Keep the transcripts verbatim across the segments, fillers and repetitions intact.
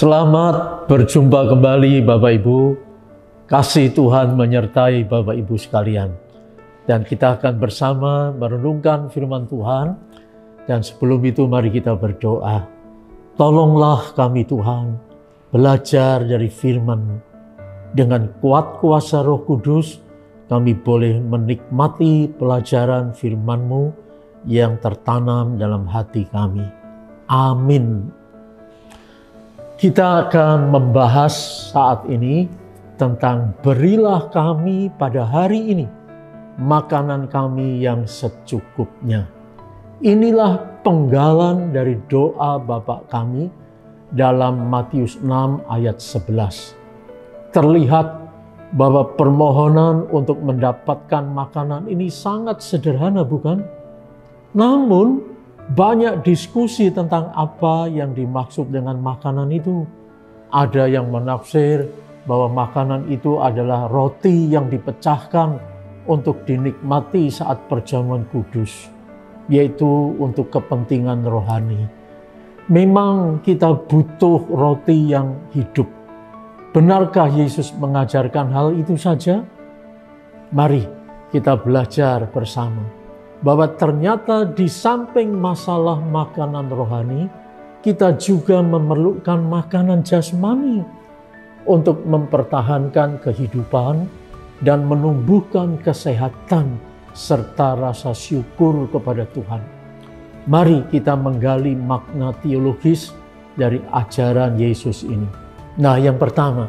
Selamat berjumpa kembali Bapak Ibu. Kasih Tuhan menyertai Bapak Ibu sekalian. Dan kita akan bersama merenungkan firman Tuhan. Dan sebelum itu mari kita berdoa. Tolonglah kami Tuhan, belajar dari firman-Mu. Dengan kuat kuasa Roh Kudus, kami boleh menikmati pelajaran firman-Mu yang tertanam dalam hati kami. Amin. Kita akan membahas saat ini tentang berilah kami pada hari ini makanan kami yang secukupnya. Inilah penggalan dari doa Bapa kami dalam Matius enam ayat sebelas. Terlihat bahwa permohonan untuk mendapatkan makanan ini sangat sederhana, bukan? Namun banyak diskusi tentang apa yang dimaksud dengan makanan itu. Ada yang menafsir bahwa makanan itu adalah roti yang dipecahkan untuk dinikmati saat perjamuan kudus, yaitu untuk kepentingan rohani. Memang kita butuh roti yang hidup. Benarkah Yesus mengajarkan hal itu saja? Mari kita belajar bersama bahwa ternyata di samping masalah makanan rohani, kita juga memerlukan makanan jasmani untuk mempertahankan kehidupan dan menumbuhkan kesehatan serta rasa syukur kepada Tuhan. Mari kita menggali makna teologis dari ajaran Yesus ini. Nah, yang pertama,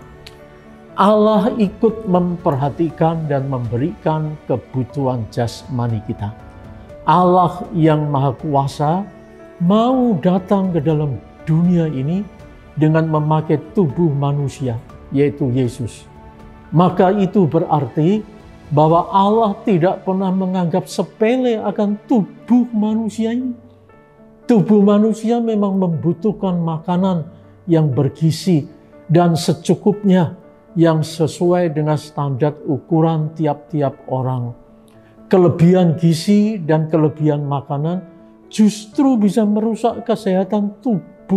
Allah ikut memperhatikan dan memberikan kebutuhan jasmani kita. Allah yang Maha Kuasa mau datang ke dalam dunia ini dengan memakai tubuh manusia, yaitu Yesus. Maka itu berarti bahwa Allah tidak pernah menganggap sepele akan tubuh manusia ini. Tubuh manusia memang membutuhkan makanan yang bergizi dan secukupnya, yang sesuai dengan standar ukuran tiap-tiap orang. Kelebihan gizi dan kelebihan makanan justru bisa merusak kesehatan tubuh.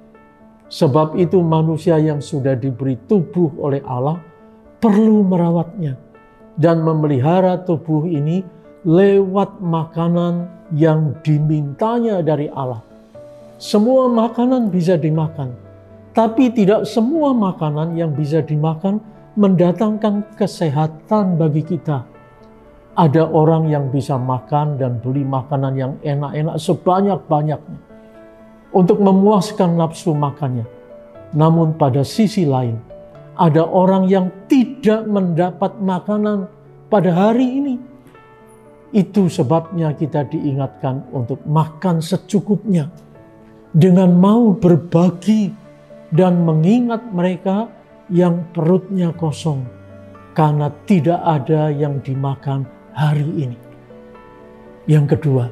Sebab itu manusia yang sudah diberi tubuh oleh Allah perlu merawatnya dan memelihara tubuh ini lewat makanan yang dimintanya dari Allah. Semua makanan bisa dimakan, tapi tidak semua makanan yang bisa dimakan mendatangkan kesehatan bagi kita. Ada orang yang bisa makan dan beli makanan yang enak-enak sebanyak-banyaknya untuk memuaskan nafsu makannya. Namun pada sisi lain, ada orang yang tidak mendapat makanan pada hari ini. Itu sebabnya kita diingatkan untuk makan secukupnya dengan mau berbagi dan mengingat mereka yang perutnya kosong karena tidak ada yang dimakan hari ini. Yang kedua,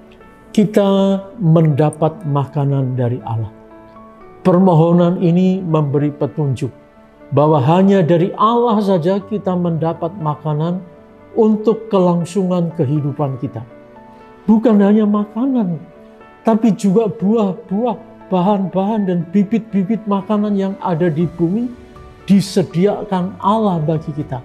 kita mendapat makanan dari Allah. Permohonan ini memberi petunjuk bahwa hanya dari Allah saja kita mendapat makanan untuk kelangsungan kehidupan kita. Bukan hanya makanan, tapi juga buah-buah, bahan-bahan dan bibit-bibit makanan yang ada di bumi disediakan Allah bagi kita.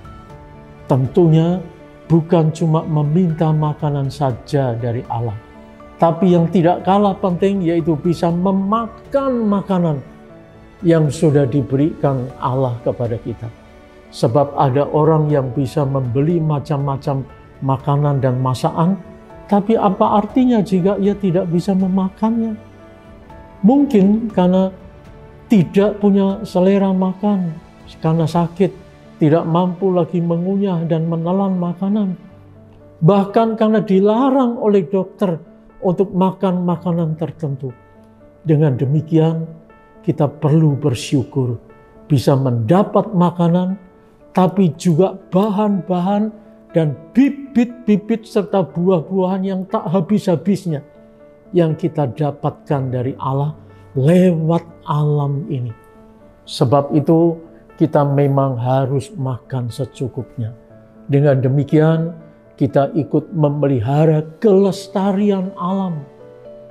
Tentunya bukan cuma meminta makanan saja dari Allah, tapi yang tidak kalah penting yaitu bisa memakan makanan yang sudah diberikan Allah kepada kita. Sebab ada orang yang bisa membeli macam-macam makanan dan masakan, tapi apa artinya jika ia tidak bisa memakannya? Mungkin karena tidak punya selera makan, karena sakit, tidak mampu lagi mengunyah dan menelan makanan. Bahkan karena dilarang oleh dokter untuk makan makanan tertentu. Dengan demikian, kita perlu bersyukur bisa mendapat makanan, tapi juga bahan-bahan dan bibit-bibit serta buah-buahan yang tak habis-habisnya yang kita dapatkan dari Allah lewat alam ini. Sebab itu kita memang harus makan secukupnya. Dengan demikian kita ikut memelihara kelestarian alam.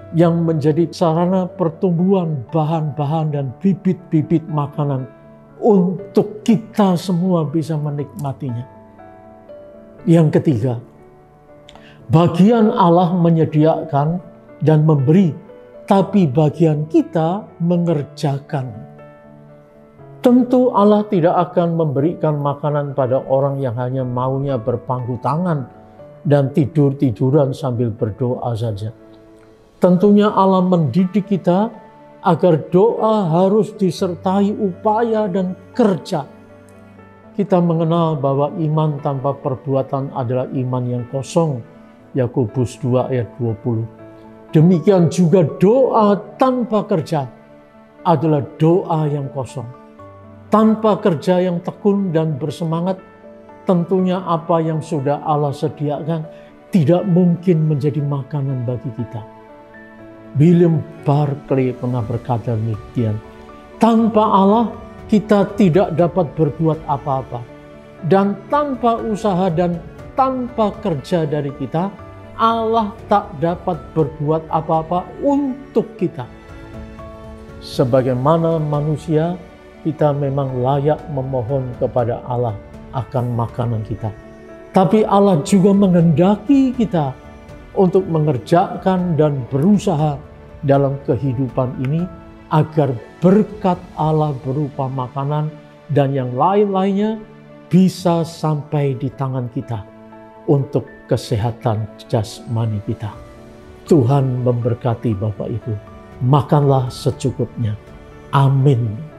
yang menjadi sarana pertumbuhan bahan-bahan dan bibit-bibit makanan untuk kita semua bisa menikmatinya. Yang ketiga, bagian Allah menyediakan dan memberi, tapi bagian kita mengerjakan. Tentu Allah tidak akan memberikan makanan pada orang yang hanya maunya berpangku tangan dan tidur-tiduran sambil berdoa saja. Tentunya Allah mendidik kita agar doa harus disertai upaya dan kerja. Kita mengenal bahwa iman tanpa perbuatan adalah iman yang kosong. Yakobus dua ayat dua puluh. Demikian juga doa tanpa kerja adalah doa yang kosong. Tanpa kerja yang tekun dan bersemangat, tentunya apa yang sudah Allah sediakan tidak mungkin menjadi makanan bagi kita. William Barclay pernah berkata demikian, tanpa Allah kita tidak dapat berbuat apa-apa. Dan tanpa usaha dan tanpa kerja dari kita, Allah tak dapat berbuat apa-apa untuk kita. Sebagaimana manusia, kita memang layak memohon kepada Allah akan makanan kita. Tapi Allah juga menghendaki kita untuk mengerjakan dan berusaha dalam kehidupan ini agar berkat Allah berupa makanan dan yang lain-lainnya bisa sampai di tangan kita untuk kesehatan jasmani kita. Tuhan memberkati Bapak Ibu. Makanlah secukupnya. Amin.